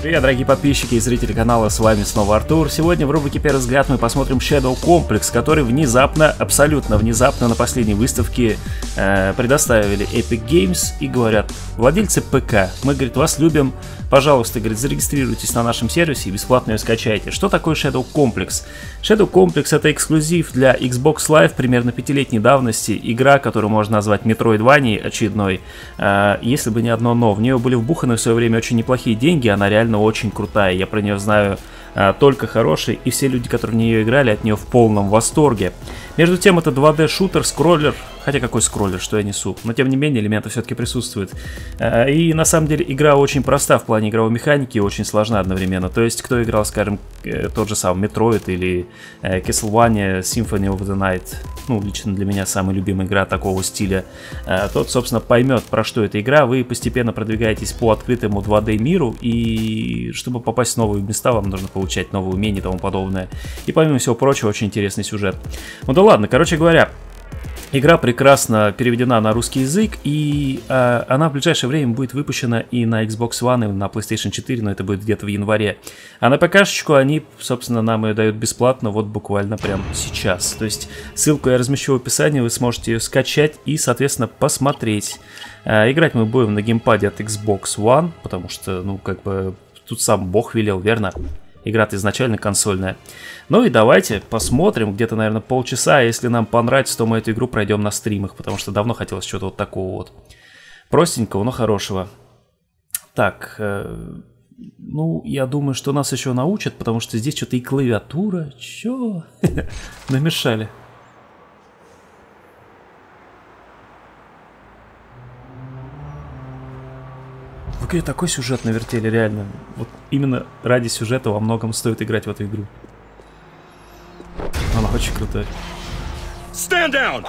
Привет, дорогие подписчики и зрители канала, с вами снова Артур. Сегодня в рубрике «Первый взгляд» мы посмотрим Shadow Complex, который внезапно, абсолютно внезапно на последней выставке предоставили Epic Games и говорят: владельцы ПК, мы, говорит, вас любим, пожалуйста, говорит, зарегистрируйтесь на нашем сервисе и бесплатно ее скачайте. Что такое Shadow Complex? Shadow Complex — это эксклюзив для Xbox Live примерно 5-летней давности, игра, которую можно назвать Metroidvania очередной, если бы не одно но. В нее были вбуханы в свое время очень неплохие деньги, она реально очень крутая, я про нее знаю только хорошие, и все люди, которые в нее играли, от нее в полном восторге. Между тем, это 2D-шутер, скроллер, хотя какой скроллер, что я несу, но тем не менее элементы все-таки присутствуют. И на самом деле игра очень проста в плане игровой механики и очень сложна одновременно. То есть, кто играл, скажем, тот же самый Metroid или Castlevania Symphony of the Night, ну, лично для меня самая любимая игра такого стиля, тот, собственно, поймет, про что эта игра. Вы постепенно продвигаетесь по открытому 2D миру, и чтобы попасть в новые места, вам нужно получать новые умения и тому подобное. И помимо всего прочего, очень интересный сюжет. Ну да ладно, короче говоря, игра прекрасно переведена на русский язык, и она в ближайшее время будет выпущена и на Xbox One, и на PlayStation 4, но это будет где-то в январе. А на ПК-шечку они, собственно, нам ее дают бесплатно, вот буквально прямо сейчас. То есть ссылку я размещу в описании, вы сможете ее скачать и, соответственно, посмотреть. Играть мы будем на геймпаде от Xbox One, потому что, ну, как бы, тут сам Бог велел, верно? Игра-то изначально консольная. Ну и давайте посмотрим, где-то, наверное, полчаса. Если нам понравится, то мы эту игру пройдем на стримах, потому что давно хотелось чего-то вот такого вот простенького, но хорошего. Так, ну, я думаю, что нас еще научат, потому что здесь что-то и клавиатура. Чё? Намешали. В игре такой сюжет навертели, реально. Вот именно ради сюжета во многом стоит играть в эту игру. Она очень крутая. Stand down!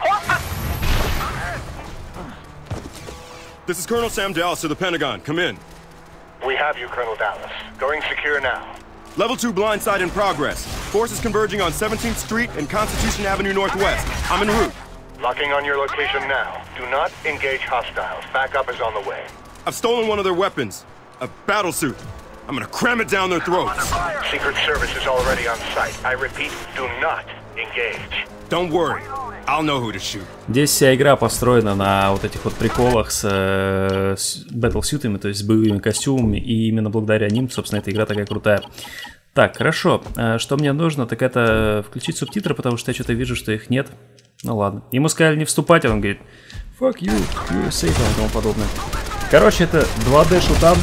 This is Colonel Sam Dallas of the Pentagon. Come in. We have you, Colonel Dallas. Going secure now. Level 2 blindside in progress. Forces converging on 17th Street and Constitution Avenue Northwest. I'm en route. Locking on your location now. Do not engage hostiles. Backup is on the way. I've stolen one of their weapons. A battle suit. I'm gonna cram it down their throats. Secret Service is already on site. I repeat, do not engage. Don't worry. I'll know who to shoot. Здесь вся игра построена на вот этих вот приколах с батлсютами, то есть с боевыми костюмами, и именно благодаря ним, собственно, эта игра такая крутая. Так, хорошо. Что мне нужно, так это включить субтитры, потому что я что-то вижу, что их нет. Ну ладно. Ему сказали не вступать, а он говорит: fuck you, USA, и тому подобное. Короче, это 2D шутан.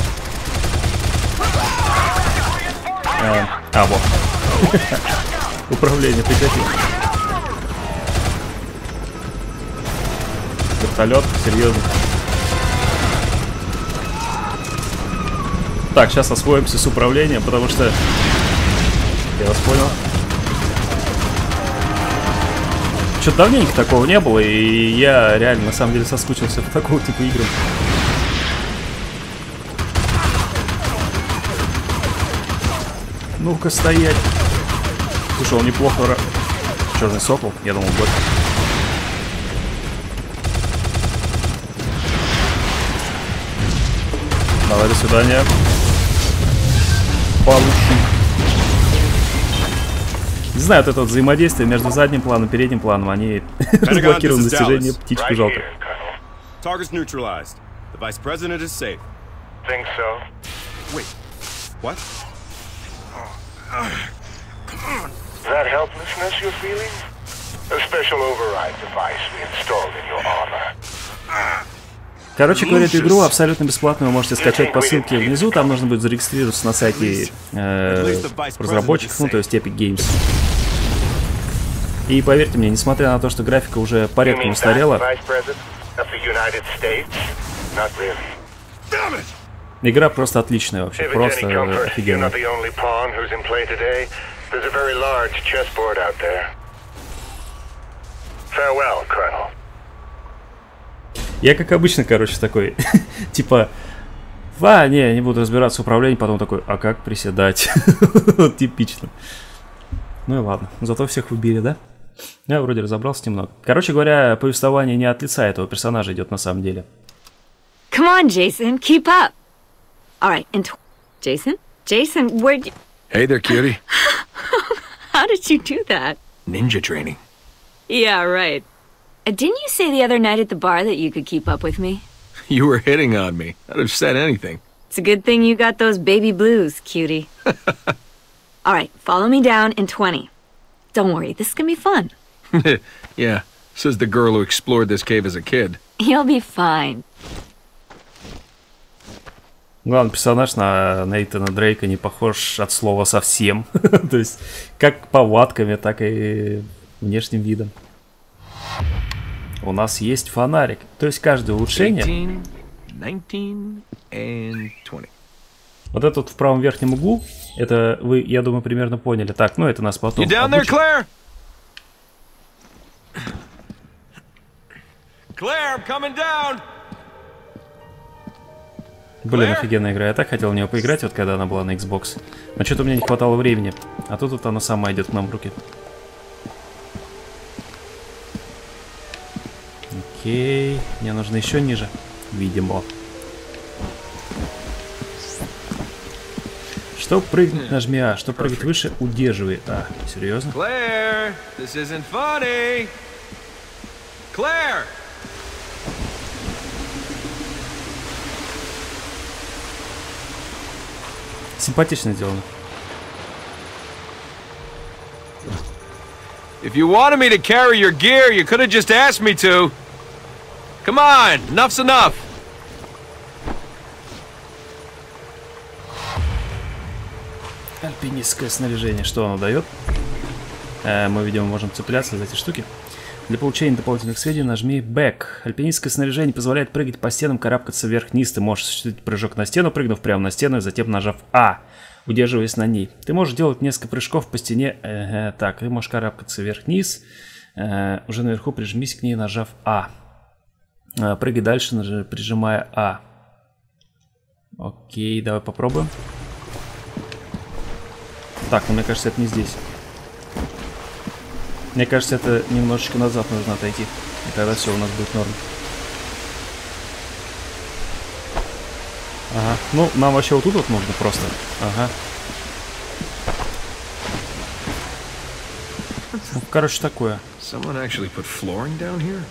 Вот. Управление, прекрати. Вертолет, серьезно. Так, сейчас освоимся с управлением, потому что... Я вас понял. Что-то давненько такого не было, и я реально, на самом деле, соскучился по такого типа играм. Ну-ка, стоять. Слушай, он неплохо... Черный сокол, я думал, год. Давай, до свидания. Получи. Не знаю, вот это вот взаимодействие между задним планом и передним планом, они разблокированы достижения, птичку жалко. Target's neutralized. The Vice President is safe. Think so? Wait, what? That helplessness you're feeling? A special override device we installed in your armor. Короче говоря, эту игру абсолютно бесплатно вы можете скачать по ссылке внизу. Там нужно будет зарегистрироваться на сайте разработчиков, ну то есть Epic Games. И поверьте мне, несмотря на то, что графика уже порядком устарела, игра просто отличная вообще, просто офигенная. Я, как обычно, короче, такой, типа, не буду разбираться в управлении, потом такой, а как приседать? Вот типично. Ну и ладно, зато всех выбили, да? Я вроде разобрался немного. Короче говоря, повествование не от лица этого персонажа идет на самом деле. Come on, Jason, keep up. All right, Jason? Jason, where'd you... Hey there, cutie. How did you do that? Ninja training. Yeah, right. Didn't you say the other night at the bar that you could keep up with me? You were hitting on me. I'd have said anything. It's a good thing you got those baby blues, cutie. All right, follow me down in 20. Don't worry, this is gonna be fun. Yeah, says the girl who explored this cave as a kid. You'll be fine. Главный персонаж на Нейтана Дрейка не похож от слова совсем. То есть, как повадками, так и внешним видом. У нас есть фонарик. То есть, каждое улучшение... 18, 19 and 20. Вот этот в правом верхнем углу, это вы, я думаю, примерно поняли. Так, ну это нас потом... You down there, Claire? Claire, I'm coming down! Блин, офигенная игра. Я так хотел в нее поиграть, вот когда она была на Xbox. Но что-то у меня не хватало времени. А тут вот она сама идет к нам в руки. Окей. Мне нужно еще ниже. Видимо. Чтобы прыгнуть, нажми А. Чтобы прыгать выше, удерживай А. Серьезно? Claire, this isn't funny. Claire! Симпатично сделано. If you wanted me to carry your gear, you could have just asked me to. Come on, enough's enough. Альпинистское снаряжение. Что оно дает? Мы, видимо, можем цепляться за эти штуки. Для получения дополнительных сведений нажми Back. Альпинистское снаряжение позволяет прыгать по стенам, карабкаться вверх-вниз. Ты можешь осуществить прыжок на стену, прыгнув прямо на стену и затем нажав А, удерживаясь на ней. Ты можешь делать несколько прыжков по стене. Так, ты можешь карабкаться вверх-вниз. Уже наверху прижмись к ней, нажав А. Прыгай дальше, прижимая А. Окей, давай попробуем. Так, ну мне кажется, это не здесь. Мне кажется, это немножечко назад нужно отойти. И тогда все у нас будет норм. Ага. Ну, нам вообще вот тут вот нужно просто. Ага. Ну, короче, такое. Someone actually put flooring down here?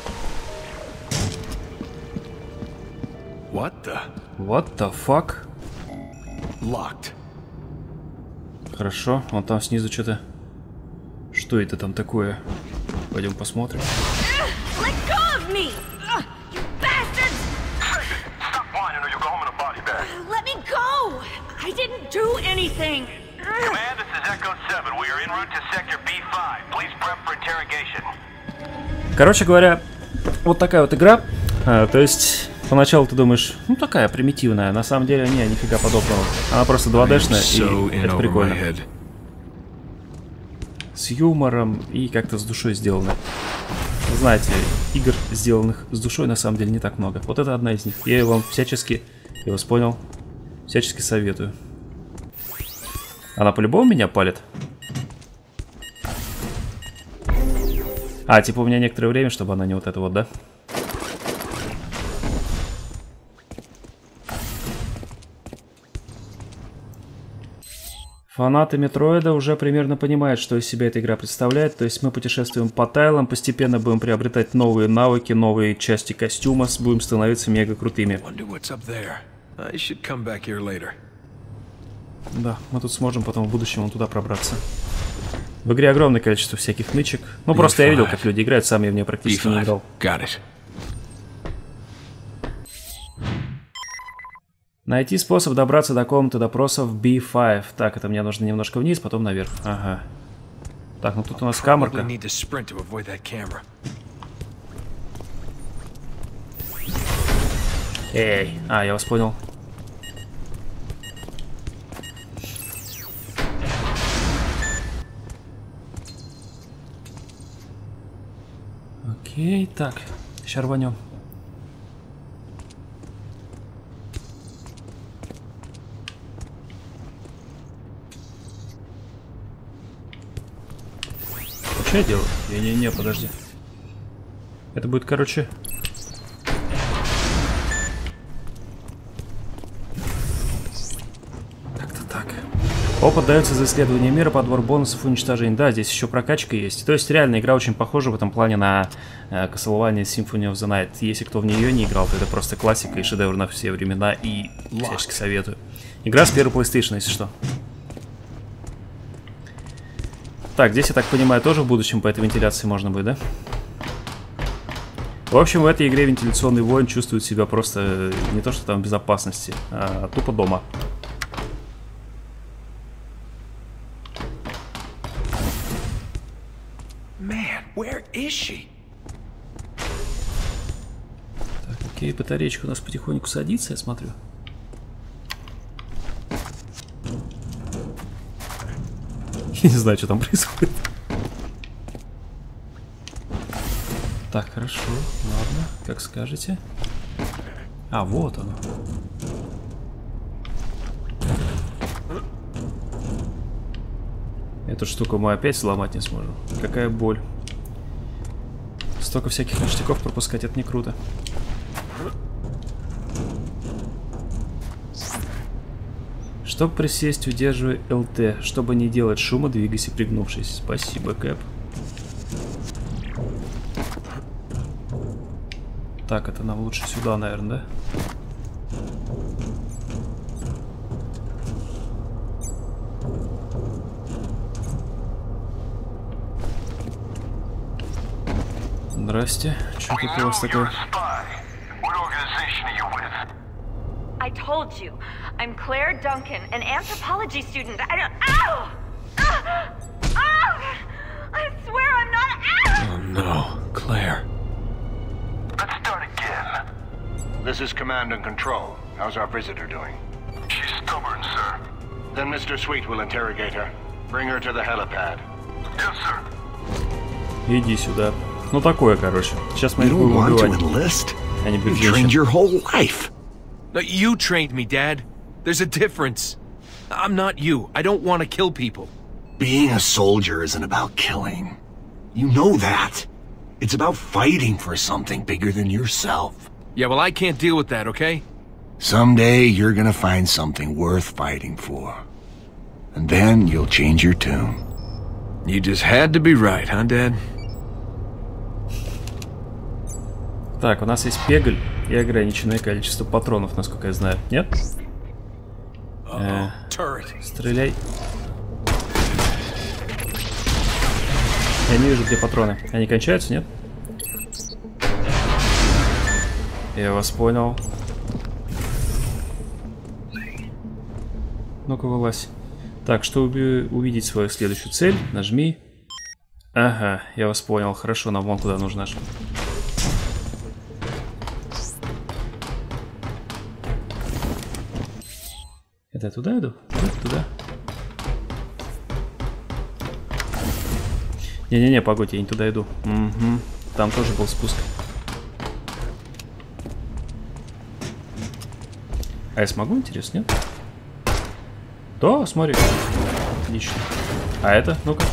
What the fuck? Locked. Хорошо, вон там снизу что-то. Что это там такое? Пойдем посмотрим. Короче говоря, вот такая вот игра. То есть, поначалу ты думаешь, ну такая примитивная. На самом деле, не, нифига подобного. Она просто 2D-шная, и это прикольно. С юмором и как-то с душой сделано. Знаете, игр, сделанных с душой, на самом деле не так много. Вот это одна из них. Я вам всячески, я вас понял, всячески советую. Она по-любому меня палит? А, типа у меня некоторое время, чтобы она не вот это вот, да? Фанаты Метроида уже примерно понимают, что из себя эта игра представляет. То есть мы путешествуем по тайлам, постепенно будем приобретать новые навыки, новые части костюма, будем становиться мега крутыми. Да, мы тут сможем потом в будущем вон туда пробраться. В игре огромное количество всяких нычек. Ну просто я видел, как люди играют, сам я в нее практически не играл. Найти способ добраться до комнаты допросов B5. Так, это мне нужно немножко вниз, потом наверх. Ага. Так, ну тут у нас камерка. Эй, я вас понял. Окей, так, сейчас рванем. Что я делаю? Не, подожди. Это будет, короче... Опыт дается за исследование мира, подбор бонусов, уничтожение. Да, здесь еще прокачка есть. То есть реально игра очень похожа в этом плане на Castlevania Symphony of the Night. Если кто в нее не играл, то это просто классика и шедевр на все времена, и всячески советую. Игра с первой PlayStation, если что. Так, здесь, я так понимаю, тоже в будущем по этой вентиляции можно будет, да? В общем, в этой игре вентиляционный воин чувствует себя просто не то, что там в безопасности, а тупо дома. Where is she? Так, окей, батареечка у нас потихоньку садится, я смотрю. Я не знаю, что там происходит. Так, хорошо, ладно, как скажете. А, вот оно. Эту штуку мы опять сломать не сможем. Какая боль. Столько всяких ништяков пропускать, это не круто. Чтобы присесть, удерживай ЛТ. Чтобы не делать шума, двигайся, пригнувшись. Спасибо, Кэп. Так, это нам лучше сюда, наверное, да? Здрасте. Что тут у вас такое? I told you, I'm Claire Duncan, an anthropology student. I don't. Ow! I swear I'm not. Oh no, Claire. Let's start again. This is Command and Control. How's our visitor doing? She's stubborn, sir. Then Mr. Sweet will interrogate her. Bring her to the helipad. Yes, sir. Иди сюда. Ну такое, короче. Сейчас мы их будем убивать. Они будут женщин. No, you trained me, Dad. There's a difference. I'm not you. I don't want to kill people. Being a soldier isn't about killing. You know that. It's about fighting for something bigger than yourself. Yeah, well, I can't deal with that, okay? Someday you're gonna find something worth fighting for. And then you'll change your tune. You just had to be right, huh, Dad? Так, у нас есть пегль и ограниченное количество патронов, насколько я знаю. Нет? Стреляй. Я не вижу, где патроны. Они кончаются, нет? Я вас понял. Ну-ка, вылазь. Так, чтобы увидеть свою следующую цель, нажми. Ага, я вас понял. Хорошо, нам вон куда нужно. Это я туда иду? Туда. Не-не-не, погодь, я не туда иду. Угу. Там тоже был спуск. А я смогу, интересно, нет? Да, смотри. Отлично. А это? Ну-ка.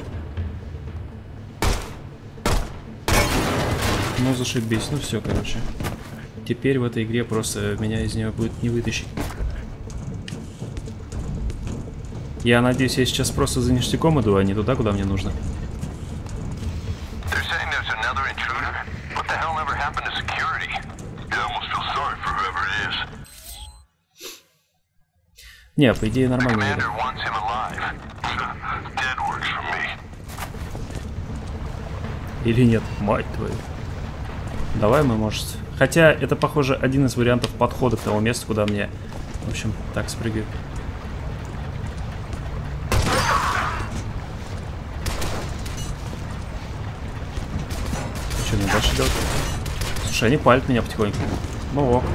Ну, зашибись. Ну, все, короче. Теперь в этой игре просто меня из нее будет не вытащить. Я надеюсь, я сейчас просто за ништяком иду, а не туда, куда мне нужно. Не, по идее нормально. Или нет, мать твою. Давай мы, может. Хотя это, похоже, один из вариантов подхода к тому месту, куда мне, в общем, так спрыгиваю. Что мне дальше делать? Слушай, они палят меня потихоньку. Ну ок.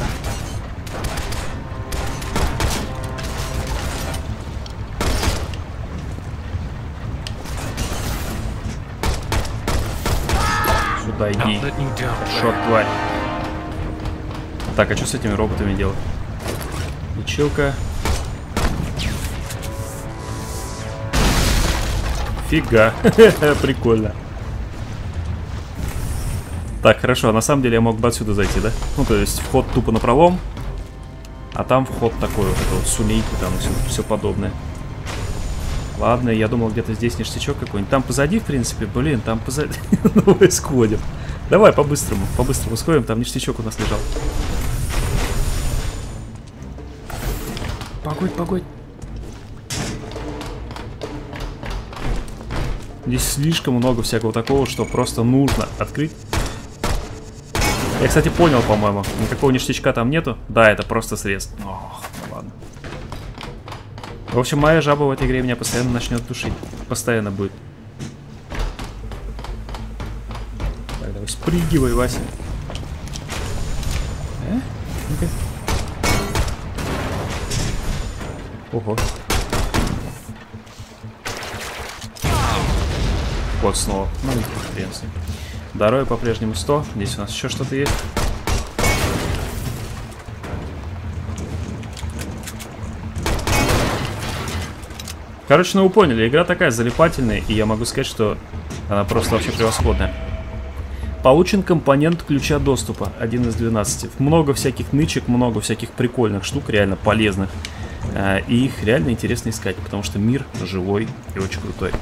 Сюда иди. Шот, тварь. Так, а что с этими роботами делать? Лечилка. Фига. Прикольно. Так, хорошо, а на самом деле я мог бы отсюда зайти, да? Ну, то есть вход тупо напролом, а там вход такой вот, это вот сумейка, там все подобное. Ладно, я думал, где-то здесь ништячок какой-нибудь. Там позади, в принципе, блин, там позади. Ну, сходим. Давай по-быстрому сходим, там ништячок у нас лежал. Погодь. Здесь слишком много всякого такого, что просто нужно открыть. Я, кстати, понял, по-моему. Никакого ништячка там нету. Да, это просто срез. Ох, ну ладно. В общем, моя жаба в этой игре меня постоянно начнет душить. Постоянно будет. Так, давай, спрыгивай, Вася. Ну-ка. Ого. Вот снова. Ну, хрен с ним. Здоровье по-прежнему 100. Здесь у нас еще что-то есть. Короче, ну вы поняли, игра такая залипательная, и я могу сказать, что она просто вообще превосходная. Получен компонент ключа доступа, 1 из 12. Много всяких нычек, много всяких прикольных штук, реально полезных. И их реально интересно искать, потому что мир живой и очень крутой.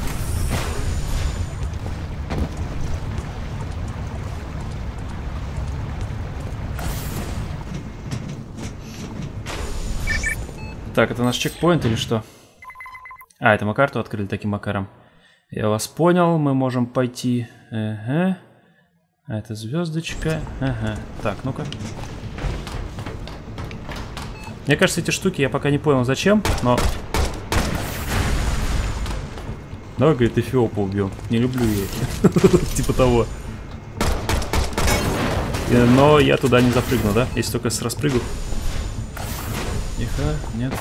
Так, это наш чекпоинт или что? А, это мы карту открыли таким макаром. Я вас понял, мы можем пойти... Ага. А это звездочка. Ага. Так, ну-ка. Мне кажется, эти штуки я пока не понял зачем, но... Давай, говорит, Эфиопа убьем. Не люблю я их. Типа того. Но я туда не запрыгну, да? Если только с распрыгу. Тихо, нет.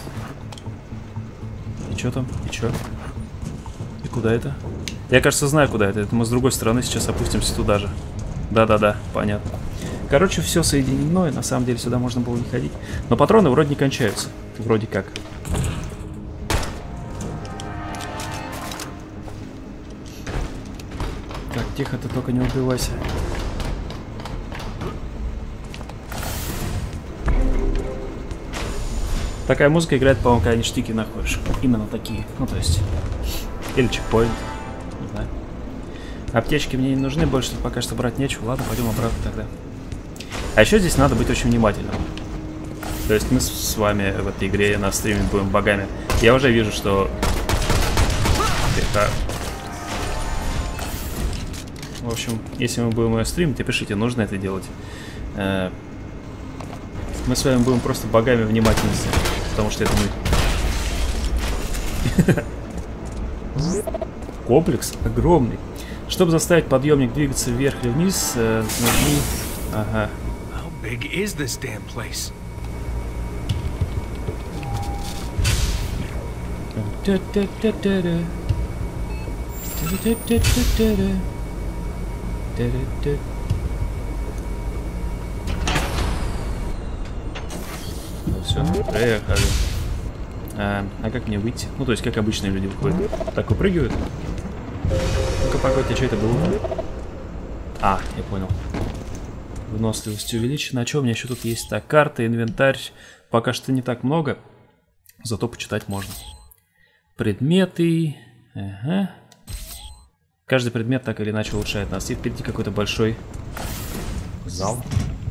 И что там? И что? И куда это? Я, кажется, знаю, куда это. Это мы с другой стороны сейчас опустимся туда же. Да-да-да, понятно. Короче, все соединено, и на самом деле сюда можно было не ходить. Но патроны вроде не кончаются. Вроде как. Так, тихо, ты только не убивайся. Такая музыка играет, по-моему, когда ништяки находишь. Именно такие. Ну, то есть... Или чекпоинт. Не знаю. Аптечки мне не нужны, больше пока что брать нечего. Ладно, пойдем обратно тогда. А еще здесь надо быть очень внимательным. То есть мы с вами в этой игре на стриме будем богами. Я уже вижу, что... В общем, если мы будем ее стримить, пишите, нужно это делать. Мы с вами будем просто богами внимательности. Потому что это мы. Комплекс огромный. Чтобы заставить подъемник двигаться вверх или вниз, нажми... Ага. Все, приехали. А как мне выйти? Ну, то есть, как обычные люди выходят. Так, выпрыгивают. Ну-ка, погодьте, что это было? А, я понял. Выносливость увеличена. А что у меня еще тут есть? Так, карта, инвентарь. Пока что не так много. Зато почитать можно. Предметы. Ага. Каждый предмет так или иначе улучшает нас. И впереди какой-то большой зал.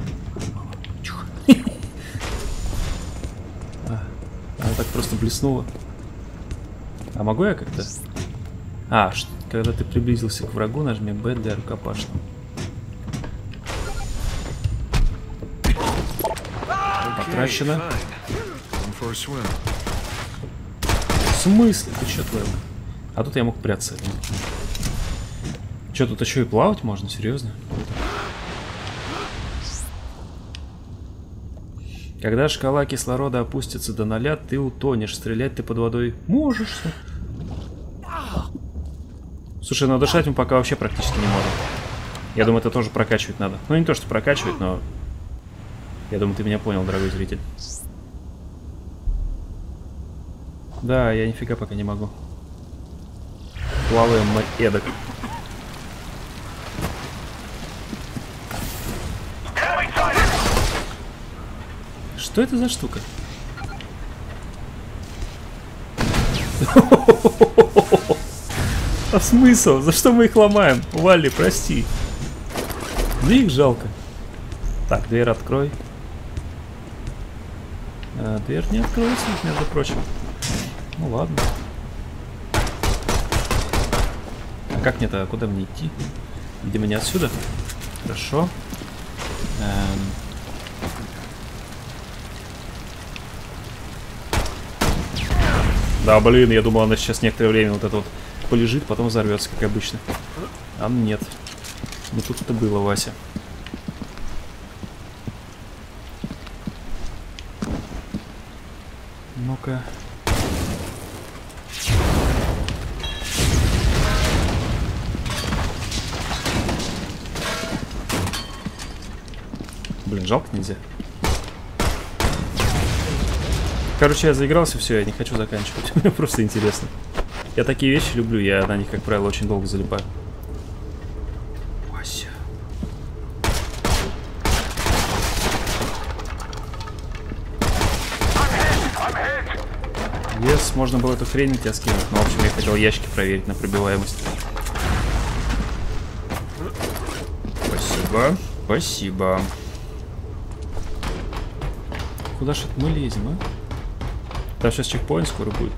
Она так просто блеснула. А могу я как-то? А, когда ты приблизился к врагу, нажми Б для рукопашного. Потрачено. В смысле? Ты что творил? А тут я мог прятаться. Что, тут еще и плавать можно? Серьезно? Когда шкала кислорода опустится до 0, ты утонешь. Стрелять ты под водой можешь. Слушай, ну дышать мы пока вообще практически не можем. Я думаю, это тоже прокачивать надо. Ну, не то, что прокачивать, но... Я думаю, ты меня понял, дорогой зритель. Да, я нифига пока не могу. Плаваем мы эдак. Что это за штука? А смысл? За что мы их ломаем? Валли, прости. Мне их жалко. Так, дверь открой. Дверь не откроется, между прочим. Ну ладно. А как мне-то? Куда мне идти? Видимо, не отсюда. Хорошо. Да, блин, я думал, она сейчас некоторое время вот это вот полежит, потом взорвется, как обычно. А нет. Не тут-то было, Вася. Ну-ка. Блин, жалко нельзя. Короче, я заигрался, все, я не хочу заканчивать. Мне просто интересно. Я такие вещи люблю, я на них, как правило, очень долго залипаю. Вася. Yes, можно было эту хрень на тебя скинуть. Но, в общем, я хотел ящики проверить на пробиваемость. Спасибо. Спасибо. Куда ж это мы лезем, а? Там сейчас чекпоинт скоро будет.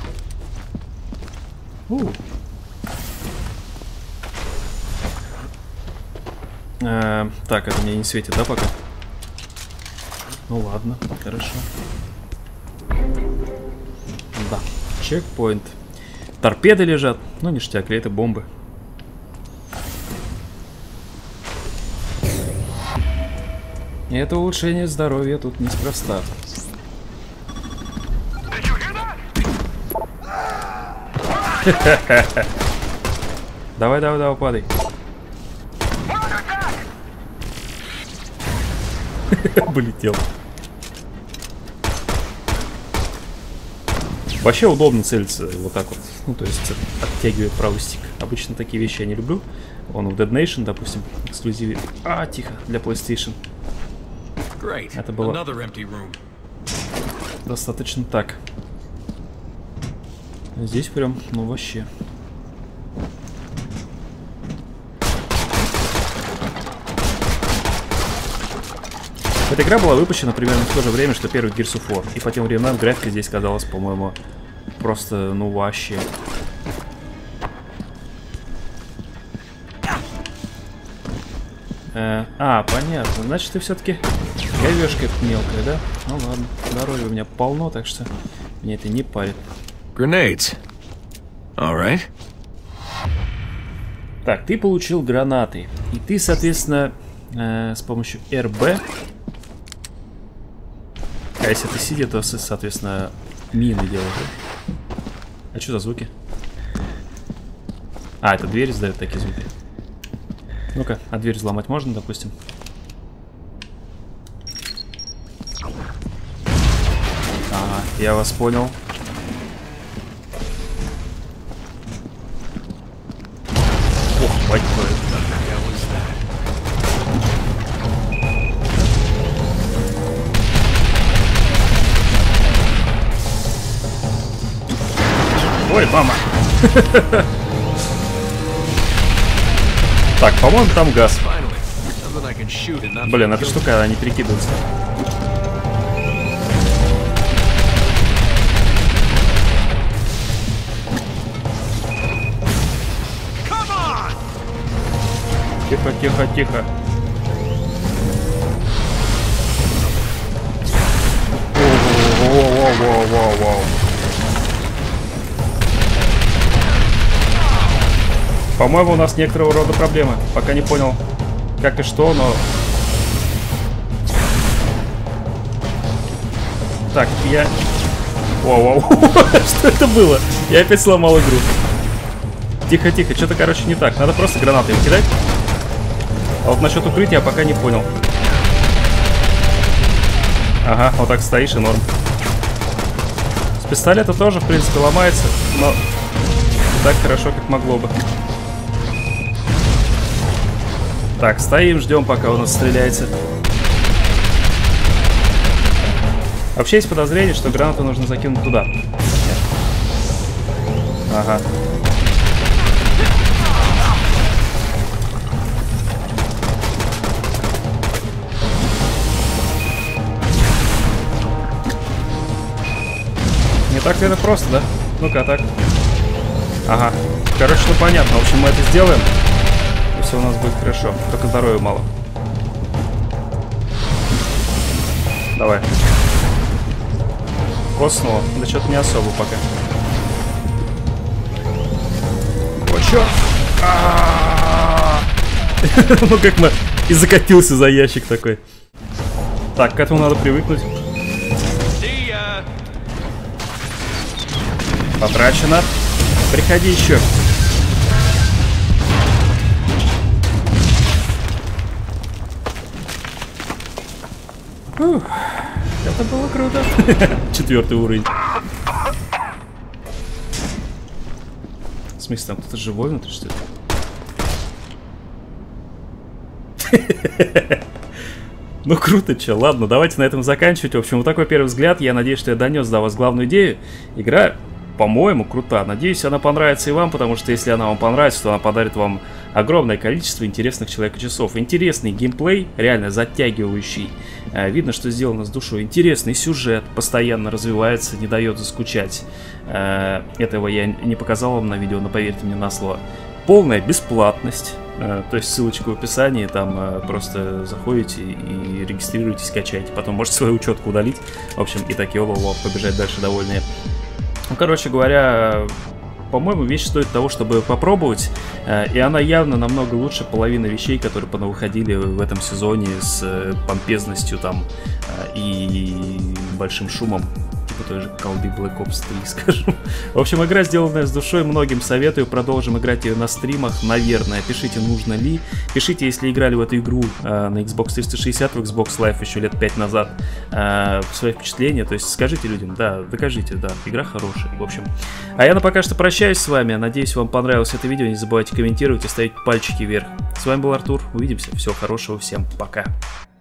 Так, это мне не светит, да, пока? Ну ладно, хорошо. Да, чекпоинт. Торпеды лежат. Ну, ништяк, это бомбы. И это улучшение здоровья тут неспроста. Давай, давай, давай, падай. Полетел. Вообще удобно целиться вот так вот. Ну, то есть оттягивает правый стик. Обычно такие вещи я не люблю. Он в Dead Nation, допустим, эксклюзиве. А, тихо, для PlayStation. Это было достаточно так. Здесь прям, ну вообще. Эта игра была выпущена примерно в то же время, что первый Gears of War. И по тем временам графика здесь казалась, по-моему, просто, ну вообще. Понятно. Значит, ты все-таки говешка мелкая, да? Ну ладно. Здоровья у меня полно, так что меня это не парит. Grenades. All right. Так, ты получил гранаты. И ты, соответственно, с помощью РБ... А если ты сидя, то, соответственно, мины делаешь, да? А что за звуки? А, это дверь издает такие звуки. Ну-ка, а дверь взломать можно, допустим? Ага, я вас понял. Ох, мать твою. Ой, мама. Так, по-моему, там газ. Блин, эта штука, она не перекидывается. Тихо, тихо, тихо. Воу-воу-воу-воу-воу. По-моему, у нас некоторого рода проблемы. Пока не понял, как и что, но... Так, я... Воу-воу. Что это было? Я опять сломал игру. Тихо-тихо, что-то, короче, не так. Надо просто гранаты кидать. А вот насчет укрытия я пока не понял. Ага, вот так стоишь и норм. С пистолета тоже, в принципе, ломается, но не так хорошо, как могло бы. Так, стоим, ждем, пока он отстреляется. Вообще есть подозрение, что гранату нужно закинуть туда. Ага. так, наверное, просто, да? Ну-ка, так. Ага. Короче, ну понятно. В общем, мы это сделаем. И все у нас будет хорошо. Только здоровья мало. Давай. Коснуло. Да что-то не особо пока. О, чё? Ну как мы... И закатился за ящик такой. Так, к этому надо привыкнуть. Потрачено. Приходи еще. Фух, это было круто. 4-й уровень. В смысле, там кто-то живой внутри, что ли? Ну круто, чё. Ладно, давайте на этом заканчивать. В общем, вот такой первый взгляд. Я надеюсь, что я донес до вас главную идею. Игра, по-моему, крута. Надеюсь, она понравится и вам, потому что если она вам понравится, то она подарит вам огромное количество интересных человека-часов. Интересный геймплей, реально затягивающий. Видно, что сделано с душой. Интересный сюжет, постоянно развивается, не дает заскучать. Этого я не показал вам на видео, но поверьте мне на слово. Полная бесплатность. То есть ссылочка в описании, там просто заходите и регистрируйтесь, скачайте. Потом можете свою учетку удалить. В общем, и так побежать дальше довольные. Ну, короче говоря, по-моему, вещь стоит того, чтобы попробовать. И она явно намного лучше половины вещей, которые понавыходили в этом сезоне с помпезностью там и большим шумом. Типа той же колды Black Ops 3, скажем. В общем, игра, сделанная с душой, многим советую. Продолжим играть ее на стримах, наверное. Пишите, нужно ли. Пишите, если играли в эту игру на Xbox 360, в Xbox Live еще лет 5 назад, свои впечатления. То есть скажите людям, да, докажите, да, игра хорошая. В общем, а я пока что прощаюсь с вами. Надеюсь, вам понравилось это видео. Не забывайте комментировать и ставить пальчики вверх. С вами был Артур. Увидимся. Всего хорошего. Всем пока.